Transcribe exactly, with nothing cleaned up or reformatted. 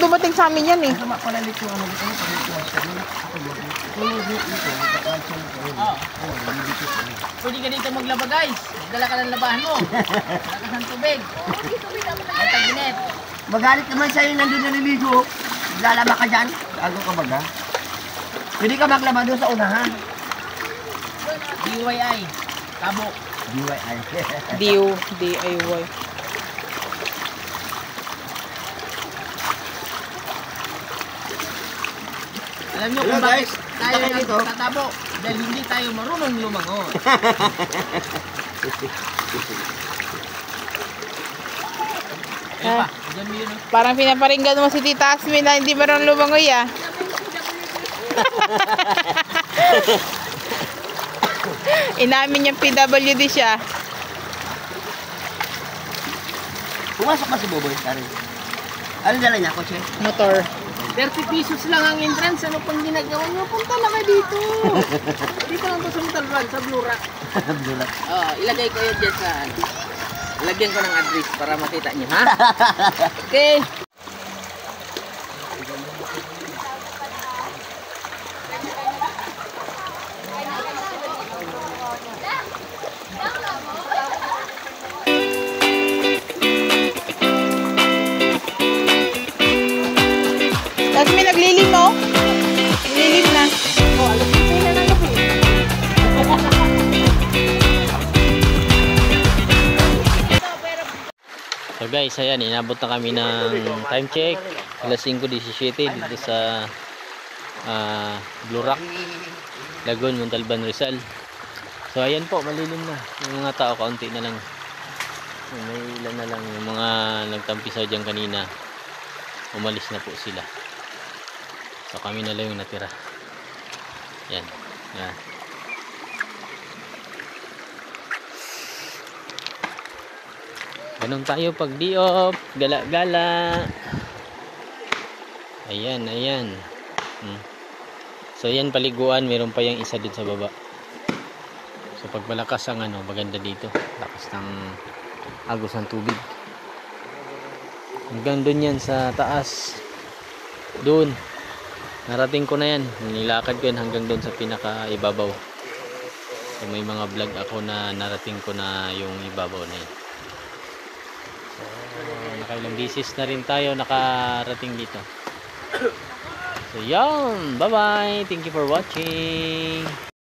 dumating sa amin yan eh. Sama pala nito ano dito ano dito. Tulog dito. Pwede ka dito maglaba guys. Dala ka ng labahan mo. Dala ka ng tubig. At taginit. Magalit naman sa'yo nandun naliligo. Lalaba ka dyan. Gago ka baga. Pwede ka maglaba doon sa unahan. D Y I. Tabo. D Y I. D U D I Y. Alam nyo kung bakit tayo nagtatabo? Dahil hindi tayo marunong lumangon. Ayun pa, dyan mo yun. Parang pinaparinggan mo si Tita Asmin na hindi marunong lumangoy ah. Inamin niyang P W D siya. Pumasok ba si Boboy? Karen? Ano dala niya? Kotse? Motor. thirty pesos lang ang entrance. Ano pang ginagawa nyo? Punta na kayo dito. Dito lang to sa Montalban, sa Blue Rock. Blue Rock. Oh, ilagay ko yun dyan sa ano. Lagyan ko ng address para makita nyo, ha? Okay. Tapos may naglilim oh. Naglilim na. Oh, alas dito na lang ako. So guys, ayan, inabot na kami ng time check. alas singko diecisiete dito sa uh, Blue Rock, Lagun, Montalban, Rizal. So ayan po, malilim na. Yung mga tao, kaunti na lang. May ilan na lang. Yung mga nagtampisaw dyan kanina, umalis na po sila. So kami na lang yung natira. Yan. Yan. Ganun tayo pag di-off. Gala-gala. Ayan, ayan. Hmm. So yan paliguan. Meron pa yung isa din sa baba. So pag malakas ang ano, maganda dito. Lakas ng agos ng tubig. Hanggang doon yan sa taas. Doon. Narating ko na yan. Nilakad ko yan hanggang doon sa pinaka ibabaw. So may mga vlog ako na narating ko na yung ibabaw na yan. So nakailang bisis na rin tayo nakarating dito. So yan. Bye bye. Thank you for watching.